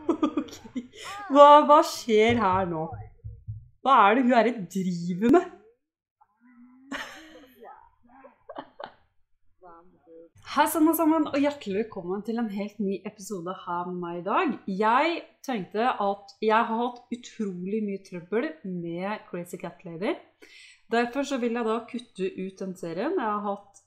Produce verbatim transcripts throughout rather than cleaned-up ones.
Ok. Hva, hva skjer her nå? Hva er det hun her driver med? Hei sammen sammen, og hjertelig velkommen til en helt ny episode her med meg i dag. Jeg tenkte at jeg har hatt utrolig mye trøbbel med Crazy Cat Lady. Derfor så vil jeg da kutte ut den serien. Jeg har hatt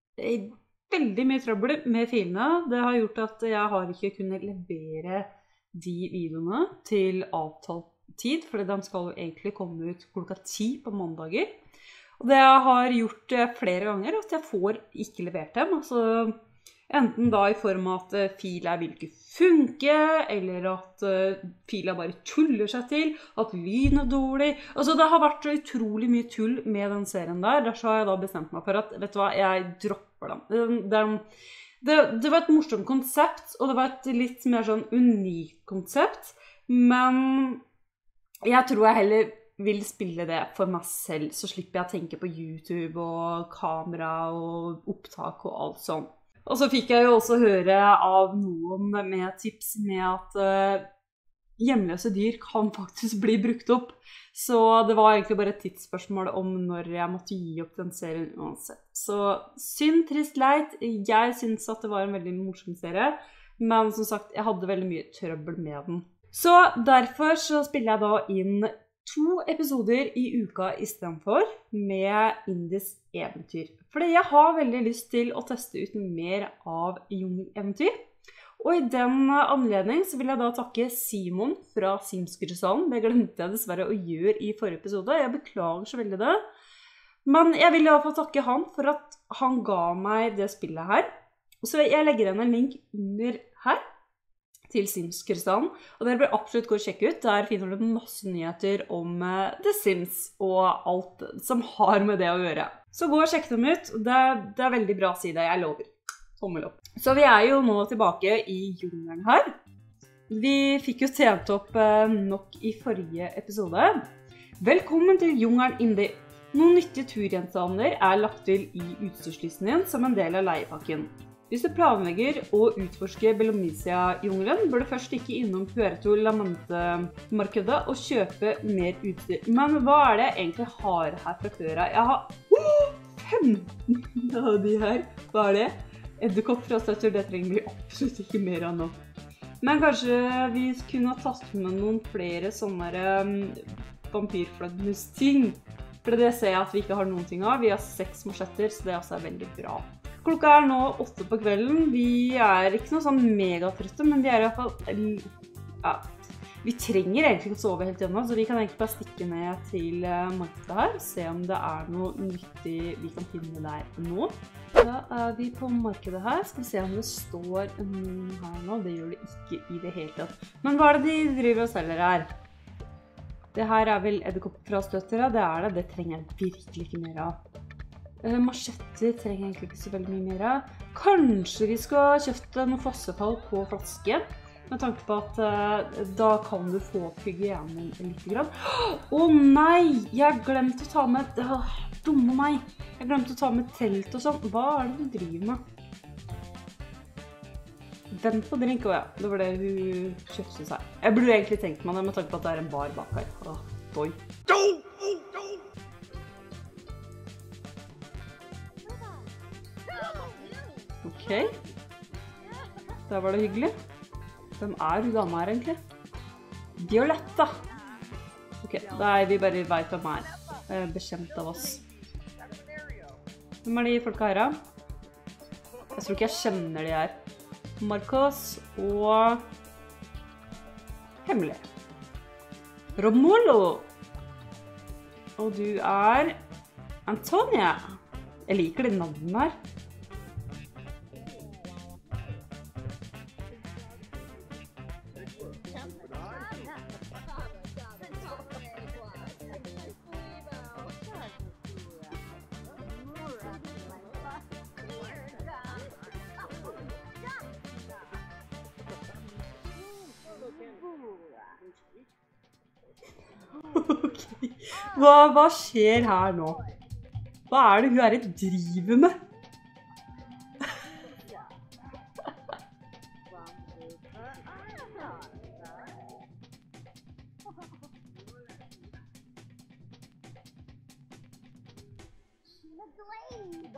veldig mye trøbbel med filene. Det har gjort at jeg har ikke kunnet levere de videoene til avtalt tid, for de skal jo egentlig komme ut klokka ti på mandager. Og det jeg har gjort flere ganger, at jeg får ikke levert dem. Altså, enten da i form av at filer vil ikke funke, eller at filer bare tuller seg til, at lyden er dårlig. Altså, det har vært utrolig mye tull med den serien der. Derfor har jeg da bestemt meg for at, vet du hva, jeg dropper dem. Den, det, det var et morsomt konsept, og det var et litt mer sånn unikt konsept. Men jeg tror jeg heller vil spille det for meg selv, så slipper jeg å tenke på YouTube og kamera og opptak og alt sånt. Og så fikk jeg jo også høre av noen med tips med at uh, hjemløse dyr kan faktisk bli brukt opp. Så det var egentlig bare et tidsspørsmål om når jeg måtte gi opp den serien uansett. Så synd, trist, leit. Jeg synes at det var en veldig morsom serie, men som sagt, jeg hadde veldig mye trøbbel med den. Så derfor så spiller jeg da inn to episoder i uka i stedet for med Indies eventyr. Fordi jeg har veldig lyst til å teste ut mer av jungeleventyr. Og i den anledning så vil jeg da takke Simon fra Simskrysalen. Det glemte jeg dessverre å gjøre i forrige episode. Jeg beklager så veldig det. Men jeg vil i hvert fall takke han for at han ga meg det spillet her. Så jeg legger igjen en link under her til Sims-krystallen, og dere bør absolutt gå og sjekke ut. Der finner du masse nyheter om uh, The Sims og alt som har med det å gjøre. Så gå og sjekk dem ut. Det, det er veldig bra side, jeg lover. Tommel opp. Så vi er jo nå tilbake i jungelen her. Vi fikk jo tjent opp uh, nok i forrige episode. Velkommen til jungelen Indie. Noen nyttige turgjenstander er lagt til i utstyrslisten din som en del av leiepakken. Hvis du planlegger å utforske Belomisia-jungelen, bør du først stikke innom Puerto Lamante-markedet og kjøpe mer utstyr. Men hva er det jeg egentlig har her fra før? Jeg har oh, femten av de her. Hva er det? Edderkopp fra støtter, det trenger vi absolutt ikke mer av nå. Men kanskje vi kunne ha tatt med noen flere sånne um, vampyrflagmus-ting. For det ser jeg at vi ikke har noen ting av. Vi har seks marsjetter, så det også er veldig bra. Klokka er nå åtte på kvelden. Vi er ikke noe sånn megatrøtte, men vi er i hvert fall... Ja, vi trenger egentlig ikke å sove helt ennå, så vi kan egentlig bare stikke ned til markedet her, se om det er noe nyttig vi kan finne der nå. Da er vi på markedet her. Skal vi se om det står noen her nå. Det gjør det ikke i det hele tatt. Men hva er det de driver og selger her? Det her er vel edderkopp fra støttere. Det er det. Det trenger jeg virkelig ikke mer av. Uh, Marsjetter trenger jeg egentlig ikke så veldig mye mer av. Kanskje vi skal kjøpte noen fossefall på flaske, med tanke på at uh, da kan du få opp hygienen litt grann. Å oh, nei! Jeg glemte å ta med... Uh, dumme meg! Jeg glemte å ta med telt og sånn. Hva er det du driver med? Vent på drink, å ja. Det var det hun kjøpte seg. Jeg burde egentlig tenkt meg det, med tanke på at det er en bar bak her. Åh, boy. Ok, der var det hyggelig. Hvem er hun dame her egentlig? Violetta. Ok, da er vi bare vet hvem er. Bekjent av oss. Hvem er de folka her da? Jeg tror ikke jeg kjenner de her. Marcos og... Hemmelig. Romulo. Og du er... Antonia. Jeg liker de navnene her. Ok, hva, hva skjer her nå? Hva er det hun her driver med?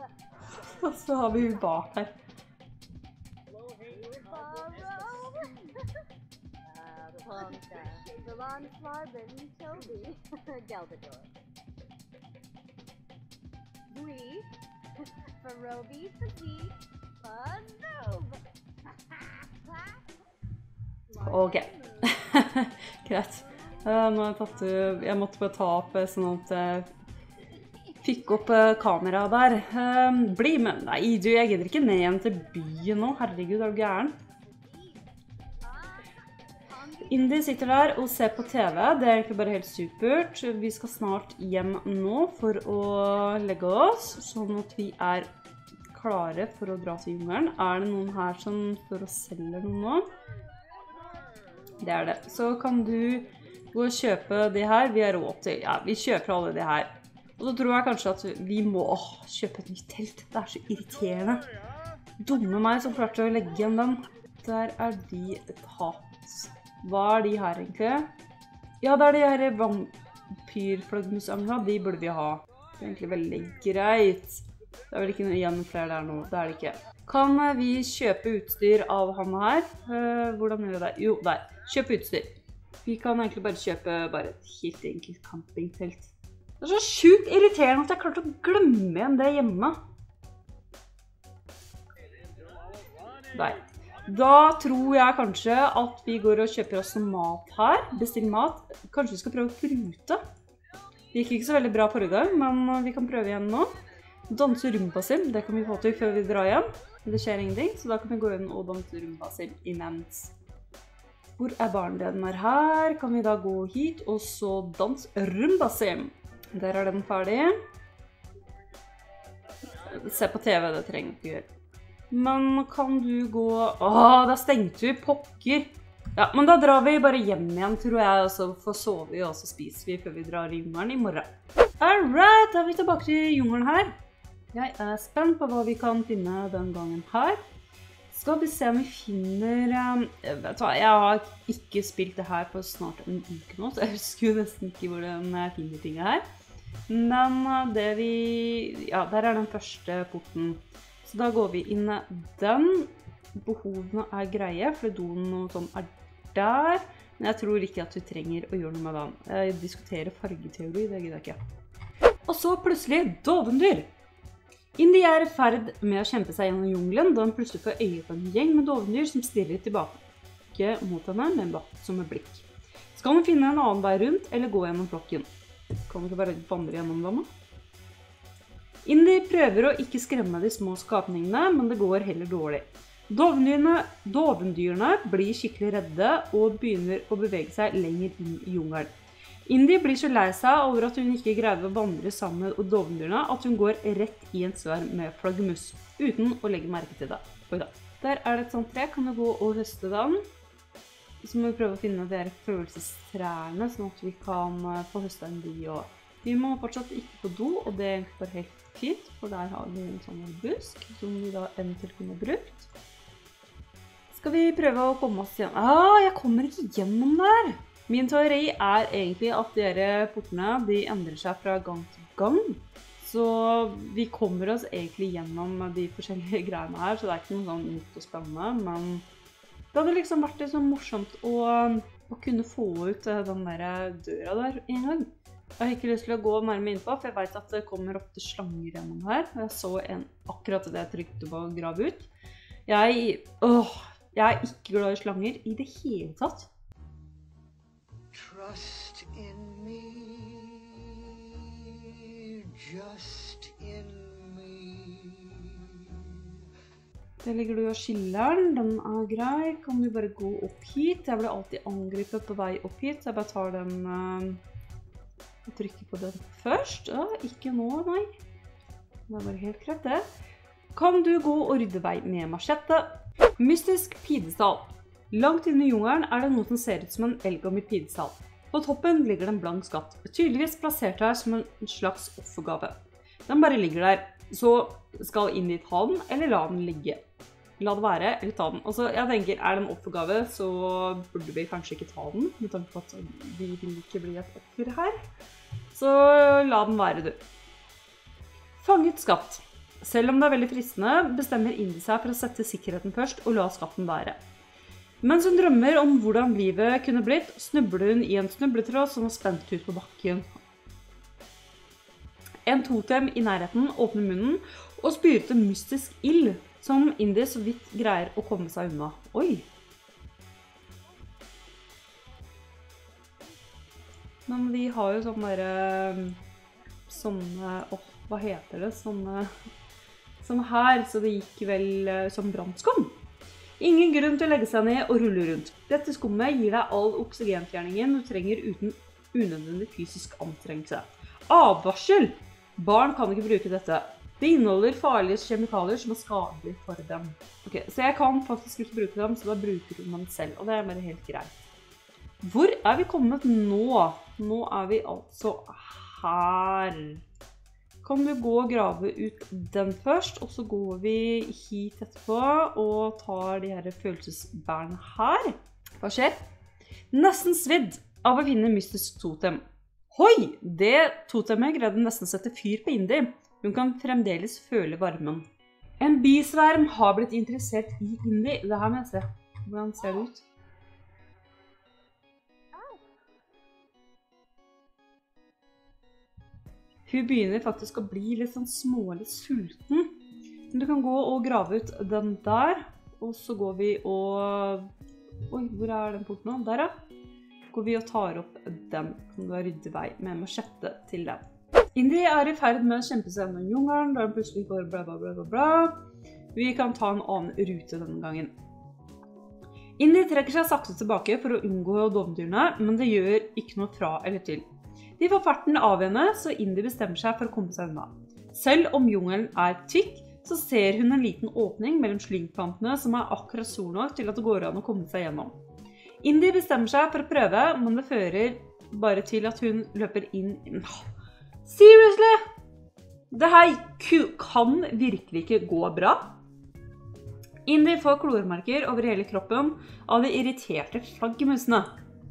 Og så har vi jo bak her. Ok, greit. Uh, nå har jeg tatt, uh, jeg måtte bare ta opp uh, sånn at jeg fikk opp uh, kameraet der. Uh, bli med. Nei, du, jeg gidder ikke ned igjen til byen nå. Herregud, er du gæren? Indy sitter der og ser på T V. Det er egentlig bare helt supert. Vi skal snart hjem nå for å legge oss, sånn at vi er klare for å dra til jungelen. Er det noen her som står og selger noe nå? Det er det. Så kan du gå og kjøpe de her. Vi har råd til, ja, vi kjøper alle de her. Og så tror jeg kanskje at vi må åh, kjøpe et nytt telt. Det er så irriterende. Dumme meg som klarte å legge igjen den. Der er de tatt. Hva er de her egentlig? Ja, det er de her vampyrflagmusangene. De burde vi ha. Det er egentlig veldig greit. Det er vel ikke noe igjen flere der nå. Det er det ikke. Kan vi kjøpe utstyr av han her? Uh, hvordan gjør vi det? Jo, der. Kjøp utstyr. Vi kan egentlig bare kjøpe bare et helt enkelt campingtelt. Det er så sjukt irriterende at jeg klarte å glemme igjen det hjemme. Der. Da tror jeg kanskje at vi går og kjøper oss noe mat her. Bestill mat. Kanskje vi skal prøve å prute. Det gikk ikke så veldig bra forrige gang, men vi kan prøve igjen nå. Danse rumpasim, det kan vi få til før vi drar hjem. Det skjer ingenting, så da kan vi gå inn og danse rumpasim imens. Hvor er barndelen er her? Kan vi da gå hit og så danse rumpasim? Der er den ferdig. Se på T V, det trenger vi ikke gjøre. Men kan du gå... Åh, da stengte vi pokker. Ja, men da drar vi bare hjem igjen, tror jeg, og så får sove vi, og så spiser vi før vi drar i jungelen i morgen. Alright, da er vi tilbake til jungelen her. Jeg er spent på hva vi kan finne den gangen her. Skal vi se om vi finner... Um, vet du hva, jeg har ikke spilt det her på snart en uke nå, så jeg husker jo nesten ikke hvordan jeg finner ting her. Men det vi... Ja, der er den første porten. Så da går vi inn den. Behovene er greie, for doen og sånn er der. Men jeg tror ikke at vi trenger å gjøre noe med den. Jeg diskuterer fargeteori, det gidder jeg ikke. Og så plutselig dovendyr. Indy er i ferd med å kjempe seg gjennom jungelen, da han plutselig får øye på en gjeng med dovendyr som stirrer tilbake mot henne med en vaktsomme blikk. Skal hun finne en annen vei rundt, eller gå gjennom flokken? Kan hun ikke bare vandre gjennom dem? Indy prøver å ikke skremme de små skapningene, men det går heller dårlig. Dovendyrene, dovendyrene blir skikkelig redde og begynner å bevege seg lenger inn i jungelen. Indy blir så lei seg over at hun ikke greide å vandre sammen med dovendyrene at hun går rett i en sverm med flaggermus, uten å legge merke til det. Oi da. Der er det et sånt tre. Kan du gå og høste den? Så må vi prøve å finne de følelsestrærne, sånn at vi kan få høste en de også. Vi må fortsatt ikke på do, og det er egentlig bare helt fint, for der har vi en sånn busk som vi da eventuelt kunne brukt. Skal vi prøve å komme oss igjen? Ah, jeg kommer ikke gjennom der! Min teori er egentlig at dere portene, de endrer seg fra gang til gang. Så vi kommer oss egentlig gjennom de forskjellige greiene her, så det er ikke noe sånn nytt og spennende, men det hadde liksom vært litt sånn morsomt å, å kunne få ut den der døra der en gang. Jeg har ikke lyst til å gå nærmere inn på, for jeg vet at det kommer ofte slanger gjennom her. Jeg så en akkurat det jeg trykte på å grave ut. Jeg, åh, jeg er ikke glad i slanger i det hele tatt. Trust in me, just in me. Der ligger du og skilleren, den er grei. Kan du bare gå opp hit? Jeg blir alltid angrepet på vei opp hit, så jeg bare tar den uh, og trykker på den først. Ja, ikke nå, nei. Det er bare helt greit det. Kan du gå og rydde vei med machette? Mystisk pidestall. Langt inne i jungelen er det noe som ser ut som en eldgammel pidestall. På toppen ligger det en blank skatt, tydeligvis plassert her som en slags offergave. Den bare ligger der, så skal Indy ta den, eller la den ligge. La det være, eller ta den. Altså, jeg tenker, er det en offergave, så burde vi kanskje ikke ta den, med tanke på at vi vil ikke bli et offer her. Så la den være, du. Fanget skatt. Selv om det er veldig fristende, bestemmer Indi seg for å sette sikkerheten først og la skatten være. Mens hun drømmer om hvordan livet kunne blitt, snubler hun i en snubletråd som var spent ut på bakken. En totem i nærheten åpner munnen og spyr ut en mystisk ild, som Indi så vidt greier å komme seg unna. Oi! Men vi har jo sånne der, sånne, åh, hva heter det, sånne, sånne her, så det gikk vel som brannskum. Ingen grunn til å legge seg ned og rulle rundt. Dette skummet gir deg all oksygenfjerningen du trenger uten unødvendig fysisk anstrengelse. Advarsel! Barn kan ikke bruke dette. Det inneholder farlige kjemikalier som er skadelige for dem. Ok, så jeg kan faktisk ikke bruke dem, så da bruker du dem selv, og det er bare helt greit. Hvor er vi kommet nå? Nå er vi altså her. Kan du gå og grave ut den først, og så går vi hit etterpå og tar de her følelsesbærene her. Hva skjer? Nesten svidd av å finne mystisk totem. Hoi! Det totemet greide nesten sette fyr på Indi. Hun kan fremdeles føle varmen. En bisverm har blitt interessert i Indi. Det her må jeg se. Hvordan ser det ut? Hun begynner faktisk å bli litt sånn smålig sulten. Du kan gå og grave ut den der, og så går vi og... Oi, hvor er den porten nå? Der, ja. Går vi og tar opp den. Kan du ha rydde vei med machette til den. Indi er i ferd med å kjempe seg gjennom jungelen, da den plutselig går bla bla bla bla bla. Vi kan ta en annen rute denne gangen. Indi trekker seg sakte tilbake for å unngå dovendyrene, men det gjør ikke noe fra eller til. De får farten av henne, så Indi bestemmer seg for å komme seg unna. Selv om jungelen er tykk, så ser hun en liten åpning mellom slyngplantene som er akkurat stor nok til at det går an å komme seg gjennom. Indi bestemmer seg for å prøve, men det fører bare til at hun løper inn... Seriously? Det her kan virkelig ikke gå bra. Indi får klormerker over hele kroppen av de irriterte flaggermusene.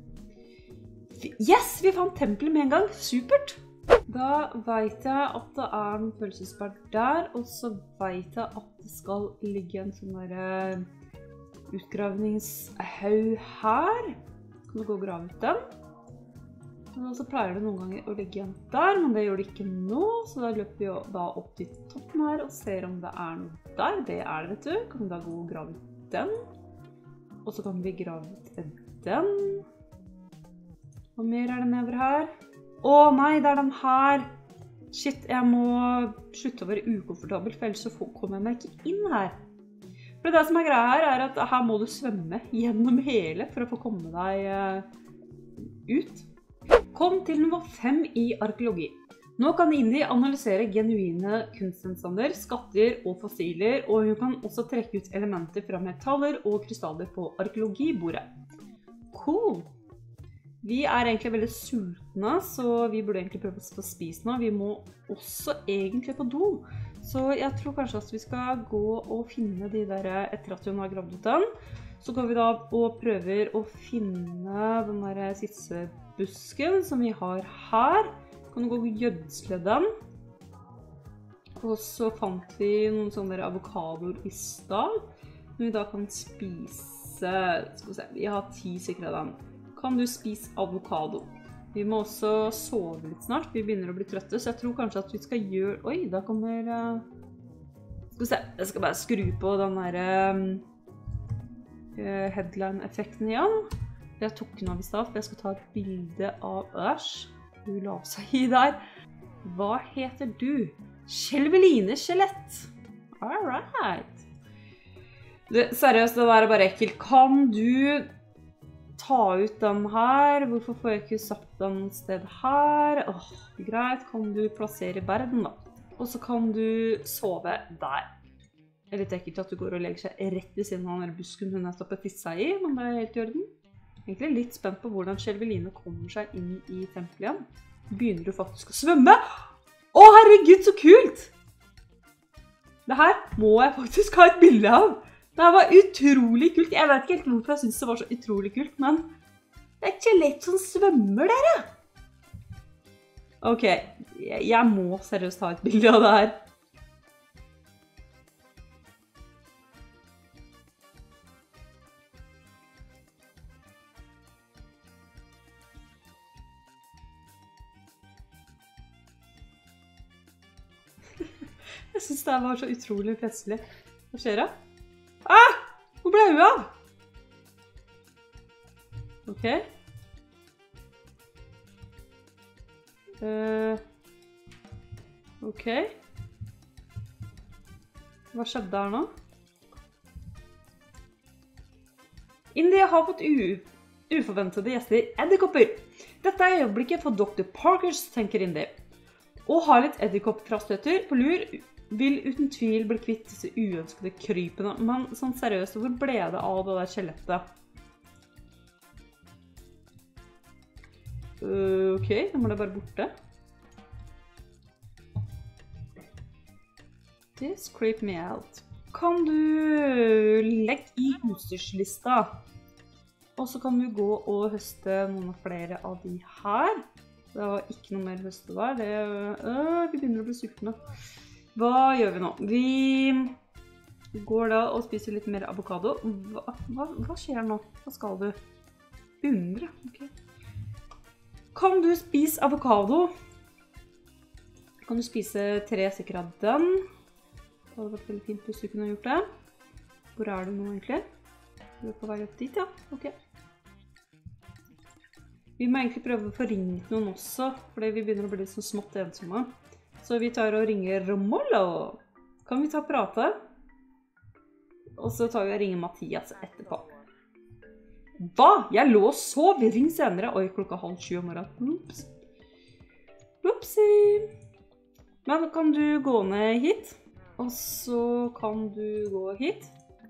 Yes, vi fant tempelet med en gang. Supert! Da vet jeg at det er noen følelsesbær der, og så vet jeg at det skal ligge en sånn der utgravningshaug her. Kan du gå og grave ut den? Og så pleier det noen ganger å ligge en der, men det gjør det ikke nå, så da løper vi da opp til toppen her og ser om det er noe der. Det er det, vet du. Kan vi da gå og grave ut den? Og så kan vi grave ut den. Hva mer er det nedover her? Å nei, det er den her. Shit, jeg må slutte å være ukomfortabel, for ellers så kommer jeg meg ikke inn her. For det som er greia her, er at her må du svømme gjennom hele for å få komme deg uh, ut. Kom til nivå fem i arkeologi. Nå kan Indi analysere genuine kunstgjenstander, skatter og fossiler, og hun kan også trekke ut elementer fra metaller og krystaller på arkeologibordet. Cool! Vi er egentlig veldig sultne, så vi burde egentlig prøve å spise nå. Vi må også egentlig på do. Så jeg tror kanskje at vi skal gå og finne de der etter at hun har gravd ut den. Så går vi da og prøver å finne den der siste busken som vi har her. Kan du gå og gjødsle den. Og så fant vi noen sånne avokadoer i stad, som vi da kan spise. Skal vi se, vi har ti stykker av den. Kan du spise avokado? Vi må også sove litt snart, vi begynner å bli trøtte, så jeg tror kanskje at vi skal gjøre... Oi, da kommer... Skal vi se, jeg skal bare skru på den der uh, headline-effekten igjen. Jeg tok den av i stad, for jeg skal ta et bilde av Æsj. Du la seg i der. Hva heter du? Skjelveline Skjelett. All right. Det, seriøst, det der er bare ekkelt. Kan du... ta ut den her. Hvorfor får jeg ikke satt den sted her? Åh, greit. Kan du plassere verden da? Og så kan du sove der. Det er litt ekkelt at du går og legger seg rett i siden av den busken hun nettopp har tisset i, men det er helt i orden. Egentlig litt spent på hvordan Skjelveline kommer seg inn i tempelet igjen. Begynner du faktisk å svømme? Å, herregud, så kult! Det her må jeg faktisk ha et bilde av. Det var utrolig kult. Jeg vet ikke helt hvorfor jeg synes det var så utrolig kult, men det er ikke lett som svømmer dere. Ok, jeg må seriøst ha et bilde av det her. Jeg synes det var så utrolig festlig. Hva skjer da? Ah! Hvor ble hun av? Ok. Uh, ok. Hva skjedde her nå? India har fått u uforventede gjester edderkopper. Dette er øyeblikket for doktor Parkers, tenker India. Å ha litt edderkoppfrastøtter på lur vil uten tvil bli kvitt disse uønskede krypene. Men sånn seriøst, hvor ble det av det der skjelettet? Uh, ok, nå må det bare borte. This creep me out. Kan du legge i utstyrslista? Og så kan du gå og høste noen flere av de her. Det var ikke noe mer høste der. Det, øh, vi begynner å bli sultne. Hva gjør vi nå? Vi går da og spiser litt mer avokado. Hva, hva, hva skjer nå? Hva skal du? Undre, ok. Kan du spise avokado? Kan du spise tre stykker av den? Det hadde vært veldig fint hvis du kunne gjort det. Hvor er du nå egentlig? Du er på vei opp dit, ja. Ok. Vi må egentlig prøve å få ringt noen også, fordi vi begynner å bli så smått ensomme. Så vi tar og ringer Romolo. Kan vi ta og prate? Og så tar vi og ringer Mathias etterpå. Hva? Jeg lå og sov. Ring senere. Oi, klokka halv sju om morgenen. Ups. Upsi. Men kan du gå ned hit? Og så kan du gå hit.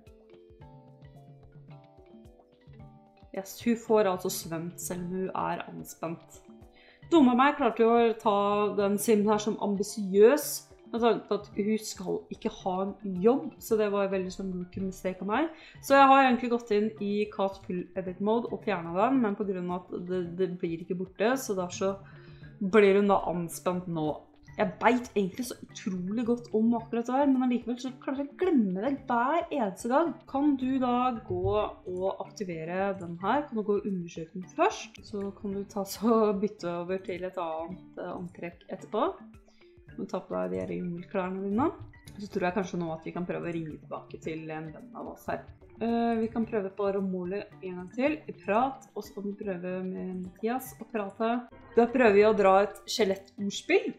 Yes, hun får altså svømt selv om hun er anspent. Dumme meg klarte jo å ta den simen her som ambisiøs. Med tanke på at hun skal ikke ha en jobb, så det var veldig sånn rookie mistake av meg. Så jeg har egentlig gått inn i Cast Full Edit Mode og fjernet den, men på grunn av at det, det blir ikke borte, så da så blir hun da anspent nå. Jeg vet egentlig så utrolig godt om akkurat det her, men allikevel så klarer jeg å glemme det hver eneste gang. Kan du da gå og aktivere den her? Kan du gå og undersøke den først? Så kan du ta så bytte over til et annet antrekk etterpå. Du ta på deg de her jungelklærne dine. Så tror jeg kanskje nå at vi kan prøve å ringe tilbake til en venn av oss her. Uh, vi kan prøve på Romolo en gang til, i prat, og så kan vi prøve med Mathias å prate. Da prøver vi å dra et skjelettordspill.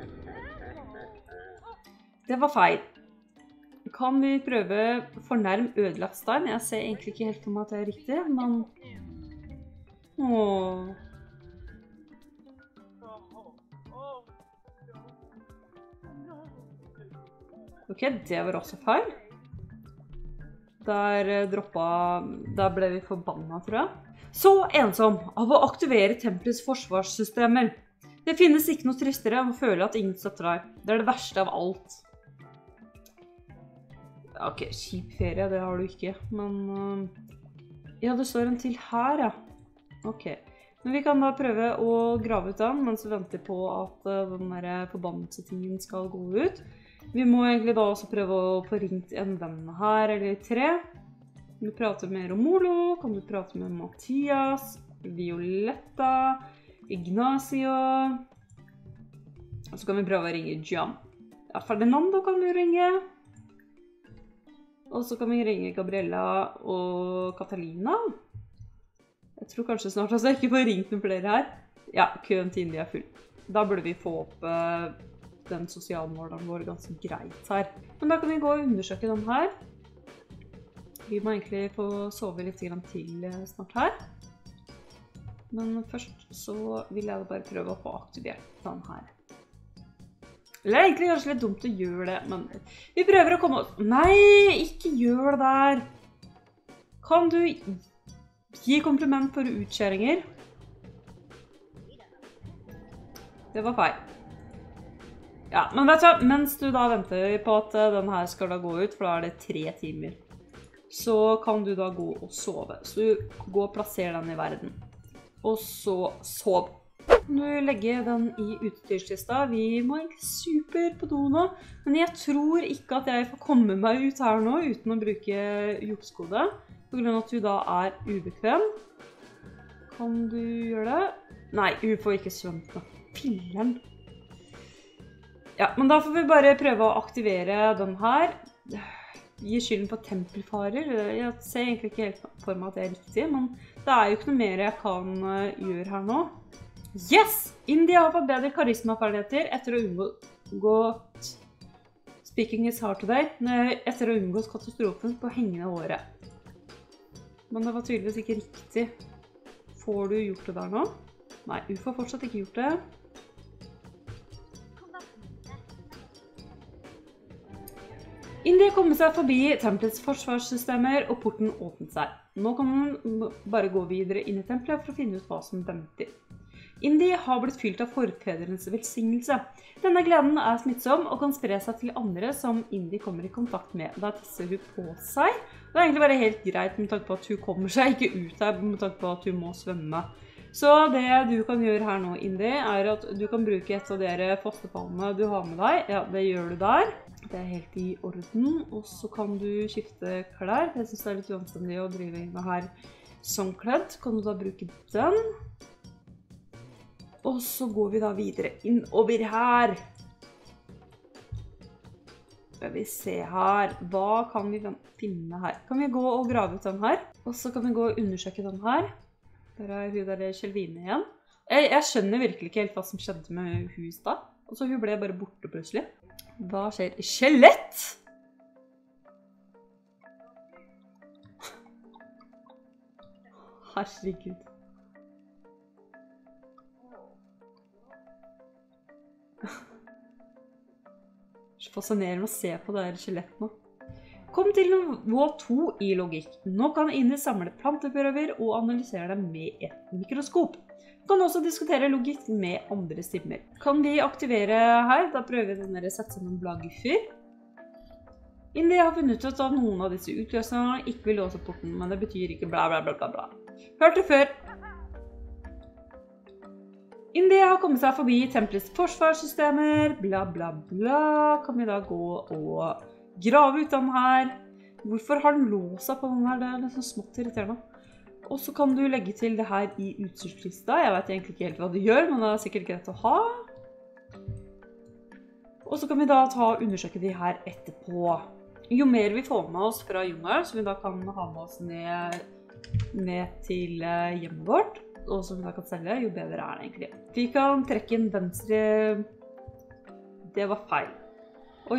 Det var feil. Kan vi prøve fornærm ødelagt stein? Jeg ser egentlig ikke helt for meg at det er riktig, men... Åh... Ok, det var også feil. Der droppet... Der ble vi forbannet, tror jeg. Så ensom av å aktivere tempelets forsvarssystemer. Det finnes ikke noe tristere enn å føle at ingen støtter deg. Det er det verste av alt. Ok, kjip ferie, det har du ikke. Men... Uh, ja, det står en til her, ja. Ok. Men vi kan da prøve å grave ut den, mens vi venter på at uh, den der forbannelse-tingen skal gå ut. Vi må egentlig da også prøve å få ringt en venn her, eller tre. Kan du prate med Romolo? Kan du prate med Mathias? Violetta? Ignacio? Og så kan vi prøve å ringe Gian. Ja, Ferdinando kan vi ringe. Og så kan vi ringe Gabriella og Catalina. Jeg tror kanskje snart at jeg ikke får ringt noen flere her. Ja, køen til India er full. Da burde vi få opp uh, den sosialmåleren vår ganske greit her. Men da kan vi gå og undersøke den her. Vi må egentlig få sove litt til snart her. Men først så vil jeg bare prøve å få aktivert den her. Eller det er egentlig kanskje litt dumt å gjøre det, men vi prøver å komme oss... Nei, ikke gjør det der! Kan du gi kompliment for utskjæringer? Det var feil. Ja, men vet du, mens du da venter på at den her skal da gå ut, for da er det tre timer, så kan du da gå og sove. Så du går og plasserer den i verden. Og så sov. Kan du legge den i utstyrslista? Vi må egentlig super på do nå, men jeg tror ikke at jeg får komme meg ut her nå uten å bruke jukskode, på grunn av at du da er ubekvem. Kan du gjøre det? Nei, hun får ikke svømt nå. Pilleren. Ja, men da får vi bare prøve å aktivere den her. Gi skylden på tempelfarer. Jeg ser egentlig ikke helt for meg at det er riktig, men det er jo ikke noe mer jeg kan gjøre her nå. Yes! India har fått bedre karismaferdigheter etter å unngå Speaking is hard today, etter å unngå katastrofen på hengende håret. Men det var tydeligvis ikke riktig. Får du gjort det der nå? Nei, du får fortsatt ikke gjort det. India kommer seg forbi tempelets forsvarssystemer, og porten åpnet seg. Nå kan man bare gå videre inn i tempelet for å finne ut hva som venter. India har blitt fylt av forfedrenes velsignelse. Denne gleden er smittsom og kan spre seg til andre som India kommer i kontakt med. Da tisser hun på seg. Det er egentlig bare helt greit med tanke på at hun kommer seg ikke ut her, med tanke på at hun må svømme. Så det du kan gjøre her nå, India, er at du kan bruke et av dere fosterfallene du har med deg. Ja, det gjør du der. Det er helt i orden. Og så kan du skifte klær. Jeg synes det er litt uanstendig å drive inn her som kledd. Kan du da bruke den? Og så går vi da videre innover her. Skal vi se her. Hva kan vi finne her? Kan vi gå og grave ut den her? Og så kan vi gå og undersøke den her. Der er hun der Kjelvine igjen. Jeg, jeg skjønner virkelig ikke helt hva som skjedde med hus da. Og så hun ble bare borte plutselig. Hva skjer? Skjelett! Herregud. Så fascinerende å se på det her skjelett nå. Kom til nivå to i logikk. Nå kan India samle planteprøver og analysere dem med et mikroskop. Du kan også diskutere logikk med andre stimmer. Kan vi aktivere her? Da prøver vi denne sette som en blaggyffer. India har funnet ut at noen av disse utløserne ikke vil låse porten, men det betyr ikke bla bla bla bla bla. Hørte før. India har kommet seg forbi tempelets forsvarssystemer, bla bla bla. Kan vi da gå og grave ut den her? Hvorfor har den låst seg på den her? Det er litt sånn smått irriterende. Og så kan du legge til det her i utstyrslista. Jeg vet egentlig ikke helt hva det gjør, men det er sikkert greit å ha. Og så kan vi da ta og undersøke de her etterpå. Jo mer vi får med oss fra jungelen, som vi da kan ha med oss ned, ned til hjemmet vårt, og som vi da kan selge, jo bedre er det egentlig. Vi kan trekke inn venstre... Det var feil. Oi.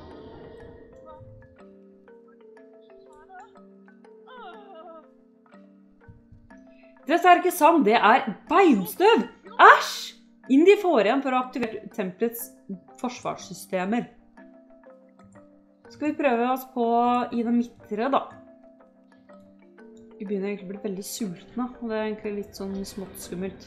Dette er ikke sand, det er beinstøv! Æsj! India får igjen for å aktivere tempelets forsvarssystemer. Skal vi prøve oss på i det midtre da. Vi begynner egentlig å bli veldig sultne, og det er egentlig litt sånn smått skummelt.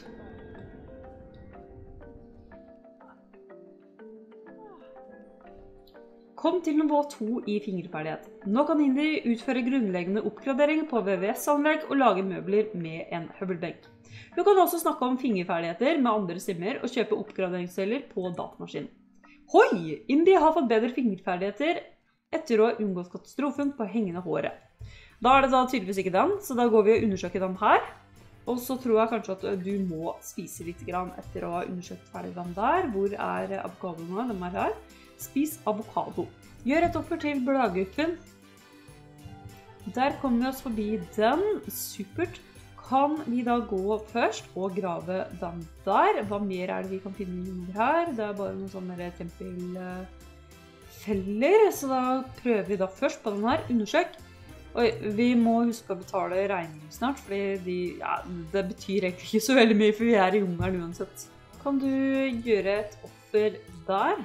Kom til nivå to i fingerferdighet. Nå kan India utføre grunnleggende oppgraderinger på V V S-anlegg og lage møbler med en høvelbenk. Du kan også snakke om fingerferdigheter med andre stimmer og kjøpe oppgraderingsceller på datamaskinen. Hoi! India har fått bedre fingerferdigheter etter å ha unngått katastrofen på hengende håret. Da er det da tydeligvis ikke den, så da går vi og undersøker den her. Og så tror jeg kanskje at du må spise litt grann etter å ha undersøkt ferdig den der. Hvor er avokadoene? De er her. Spis avokado. Gjør et offer til blagguffen. Der kommer vi oss forbi den. Supert. Kan vi da gå først og grave den der? Hva mer er det vi kan finne under her? Det er bare noen sånne tempelfeller. Så da prøver vi da først på den her. Undersøk. Oi, vi må huske å betale regningen snart, fordi de, ja, det betyr egentlig ikke så veldig mye, for vi er i jungelen uansett. Kan du gjøre et offer der?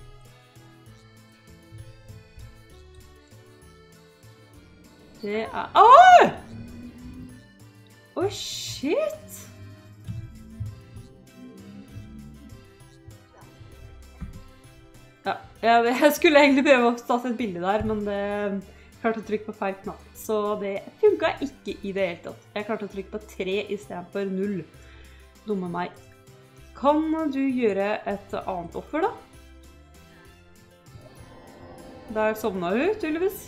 Det er... Åh! Oi, shit! Ja, jeg skulle egentlig prøve å ta et bilde der, men det... klarte å trykke på feil knapp, så det funket ikke i det hele tatt. Jeg klarte å trykke på tre i stedet for null. Dumme meg. Kan du gjøre et annet offer da? Der sovnet hun, tydeligvis.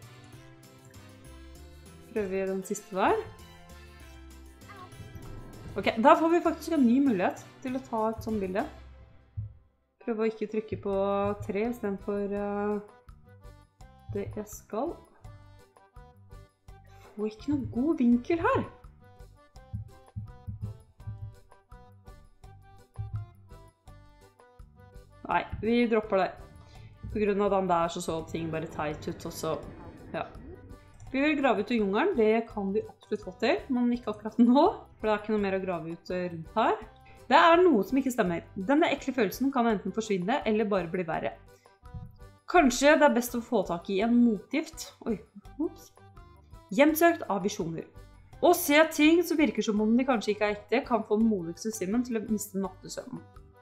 Prøver vi den siste der. Ok, da får vi faktisk en ny mulighet til å ta et sånt bilde. Prøve å ikke trykke på tre i stedet for uh, det jeg skal. Jeg får ikke noen god vinkel her. Nei, vi dropper det. På grunn av den der så så ting bare teit ut, og så, ja. Vi vil grave ut i jungelen, det kan vi absolutt få til, men ikke akkurat nå, for det er ikke noe mer å grave ut rundt her. Det er noe som ikke stemmer. Denne ekle følelsen kan enten forsvinne, eller bare bli verre. Kanskje det er best å få tak i en motgift. Oi, ups. Hjemsøkt av visjoner. Å se ting som virker som om de kanskje ikke er ekte, kan få den modigste Simon til å miste nattesøvnen.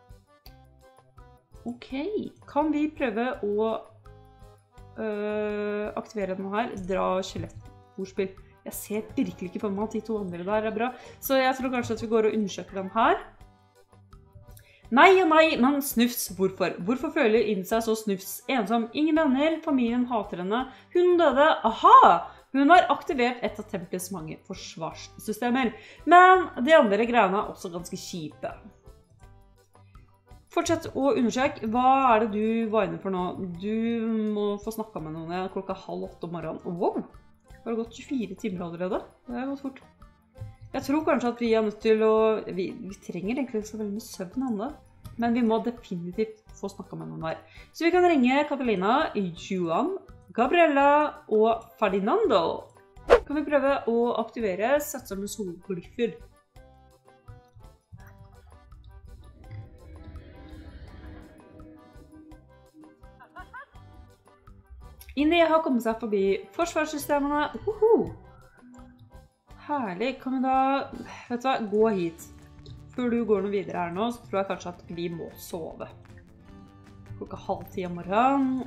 Ok, kan vi prøve å Uh, aktivere den her, dra skjelettbordspill. Jeg ser virkelig ikke for meg at de to andre der er bra, så jeg tror kanskje at vi går og undersøker den her. Nei og nei, men snufs, hvorfor? Hvorfor føler Inn seg så snufs? Ensom, ingen venner, familien hater henne, hun døde, aha! Hun har aktivert et av tempelets mange forsvarssystemer, men de andre greiene er også ganske kjipe. Fortsett å undersøke. Hva er det du var inne for nå? Du må få snakket med noen klokka halv åtte om morgenen. Wow! Det har gått tjuefire timer allerede. Det har gått fort. Jeg tror kanskje at vi er nødt til å... Vi, vi trenger egentlig ikke så veldig med søvn enda. Men vi må definitivt få snakket med noen her. Så vi kan ringe Catalina, Juan, Gabriella og Ferdinando. Kan vi prøve å aktivere satser med solglyffer? Indy har kommet seg forbi forsvarssystemene. Uhuhu. Herlig. Kan vi da, vet du hva, gå hit. Før du går noe videre her nå, så tror jeg kanskje at vi må sove. Klokka halv ti om morgenen,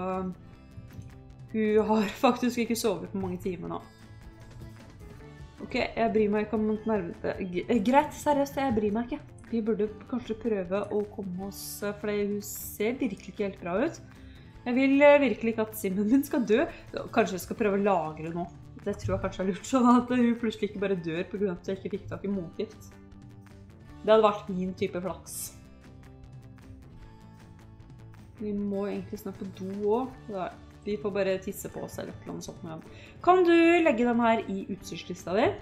og hun har faktisk ikke sovet på mange timer nå. Ok, jeg bryr meg ikke om nervene. Greit, seriøst, jeg bryr meg ikke. Vi burde kanskje prøve å komme oss, for hun ser virkelig ikke helt bra ut. Jeg vil virkelig ikke at Simon min skal dø. Kanskje jeg skal prøve å lagre nå. Det tror jeg kanskje er lurt, sånn at hun plutselig ikke bare dør på grunn av at jeg ikke fikk tak i motgift. Det hadde vært min type flaks. Vi må egentlig snart på do også. Vi får bare tisse på oss eller noe sånt med den. Kan du legge den her i utstyrslista di?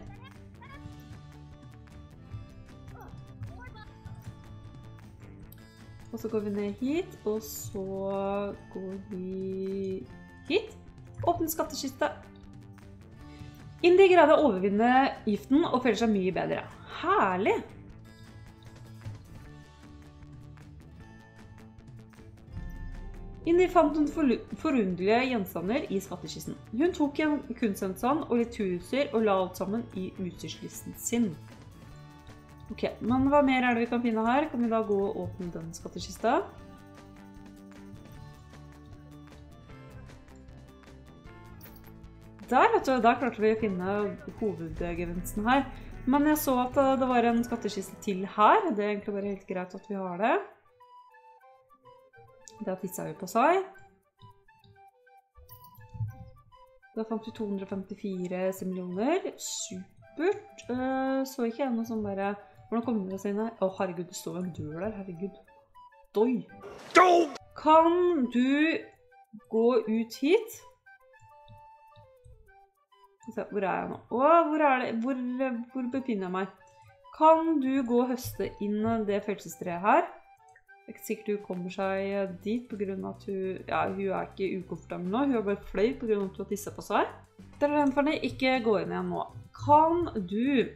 Og så går vi ned hit, og så går vi hit. Åpne skattkiste. Indy greide å overvinne giften og føler seg mye bedre. Herlig! Indy fant noen forunderlige gjenstander i skattkisten. Hun tok en kunstgjenstand og litt turutstyr og la alt sammen i utstyrslisten sin. Ok, men hva mer er det vi kan finne her? Kan vi da gå og åpne den skattkista? Der, vet du, der klarte vi å finne hovedgevinsten her. Men jeg så at det var en skattkiste til her. Det er egentlig bare helt greit at vi har det. Da tisset vi på seg. Da fant vi to hundre femtifire simillioner. Supert. Så ikke jeg noe sånn bare... Hvordan kommer vi oss inn her? Å, herregud, det står en dør der, herregud. Doi! Kan du gå ut hit? Hvor er jeg nå? Å, hvor er det? Hvor, hvor befinner jeg meg? Kan du gå og høste inn det følelsestreet her? Det er ikke sikkert hun kommer seg dit på grunn av at hun... Ja, hun er ikke ukomfortabel nå. Hun er bare fløy på grunn av at hun har tisset på seg. Der er den for deg. Ikke gå inn igjen nå. Kan du...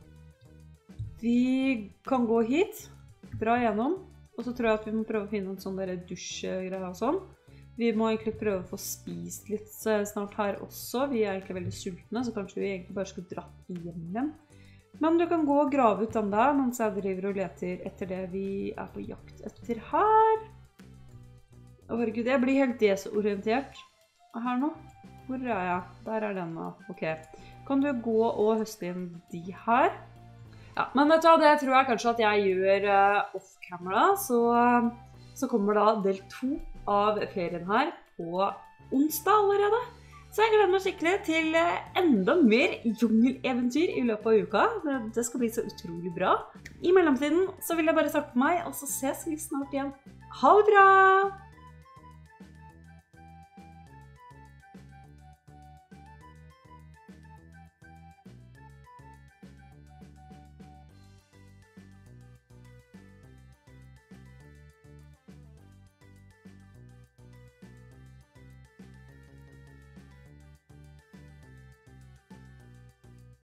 Vi kan gå hit, dra igjennom, og så tror jeg at vi må prøve å finne en sånn der dusjgreie og sånn. Vi må egentlig prøve å få spist litt snart her også. Vi er egentlig veldig sultne, så kanskje vi egentlig bare skal dra hjem igjen. Men du kan gå og grave ut den der, mens jeg driver og leter etter det vi er på jakt etter her. Å, herregud, jeg blir helt desorientert her nå. Hvor er jeg? Der er den nå. Ok. Kan du gå og høste inn de her? Ja, men vet du hva, det tror jeg kanskje at jeg gjør uh, off-camera, så, så kommer da del to av ferien her på onsdag allerede. Så jeg gleder meg skikkelig til enda mer jungeleventyr i løpet av uka. Det, det skal bli så utrolig bra. I mellomtiden så vil jeg bare takke for meg, og så ses vi snart igjen. Ha det bra!